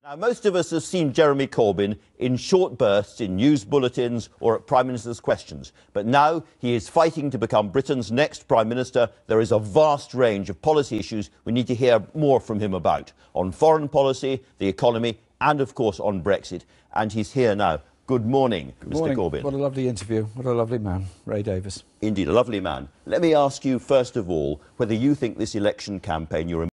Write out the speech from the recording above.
Now, most of us have seen Jeremy Corbyn in short bursts in news bulletins or at Prime Minister's questions. But now he is fighting to become Britain's next Prime Minister. There is a vast range of policy issues we need to hear more from him about. On foreign policy, the economy, and of course on Brexit. And he's here now. Good morning, Mr. Corbyn. What a lovely interview. What a lovely man, Ray Davies. Indeed, a lovely man. Let me ask you, first of all, whether you think this election campaign you're